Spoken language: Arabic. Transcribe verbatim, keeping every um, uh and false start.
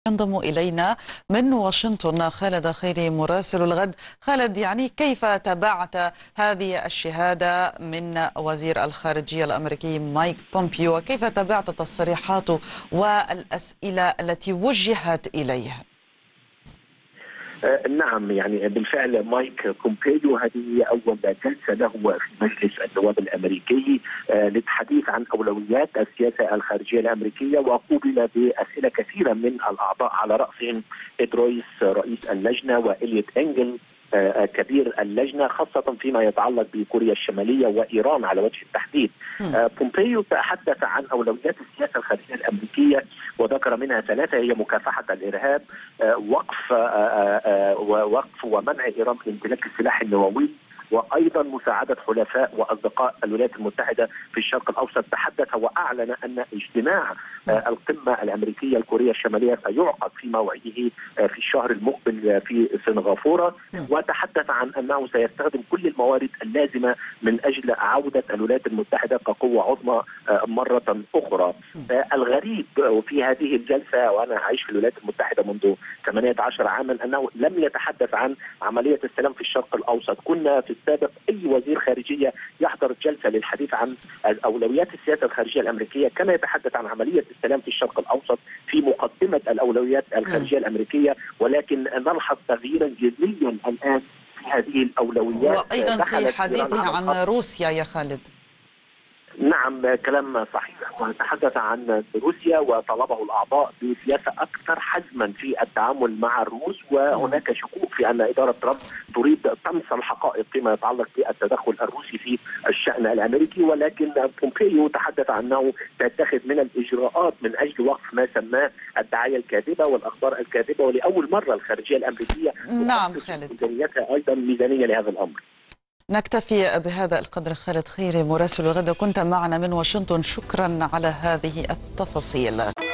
ينضم إلينا من واشنطن خالد خيري مراسل الغد. خالد، يعني كيف تابعت هذه الشهادة من وزير الخارجية الأمريكي مايك بومبيو، وكيف تابعت تصريحاته والأسئلة التي وجهت إليه؟ آه نعم، يعني بالفعل مايك بومبيو هذه هي أول جلسة له في مجلس النواب الأمريكي آه للحديث عن أولويات السياسة الخارجية الأمريكية، وقوبل بأسئلة كثيرة من الأعضاء على رأسهم إد رويس رئيس اللجنة وإليوت إنجل آه كبير اللجنة، خاصة فيما يتعلق بكوريا الشمالية وإيران على وجه التحديد. آه بومبيو تحدث عن أولويات السياسة الخارجية الأمريكية وذكر منها ثلاثة، هي مكافحة الإرهاب، آه وقف آه آه ووقف ومنع إيران من امتلاك السلاح النووي، وايضا مساعده حلفاء واصدقاء الولايات المتحده في الشرق الاوسط. تحدث واعلن ان اجتماع القمه الامريكيه الكوريه الشماليه سيعقد في موعده في الشهر المقبل في سنغافوره، وتحدث عن انه سيستخدم كل الموارد اللازمه من اجل عوده الولايات المتحده كقوه عظمى مره اخرى. الغريب في هذه الجلسه، وانا اعيش في الولايات المتحده منذ ثمانية عشر عاما، انه لم يتحدث عن عمليه السلام في الشرق الاوسط. كنا في السابق اي وزير خارجيه يحضر جلسه للحديث عن اولويات السياسه الخارجيه الامريكيه كان يتحدث عن عمليه السلام في الشرق الاوسط في مقدمه الاولويات الخارجيه الامريكيه، ولكن نلحظ تغييرا جذريا الان في هذه الاولويات، وايضا في حديثه عن روسيا يا خالد. نعم، كلام صحيح، وتحدث عن روسيا وطلبه الأعضاء بسياسة أكثر حزما في التعامل مع الروس، وهناك شكوك في أن إدارة ترامب تريد طمس الحقائق فيما يتعلق بالتدخل الروسي في الشأن الأمريكي، ولكن بومبيو تحدث عنه تتخذ من الإجراءات من أجل وقف ما سماه الدعاية الكاذبة والأخبار الكاذبة، ولأول مرة الخارجية الأمريكية نعم خالد ميزانيتها أيضا ميزانية لهذا الأمر. نكتفي بهذا القدر. خالد خيري مراسل الغد كنت معنا من واشنطن، شكرا على هذه التفاصيل.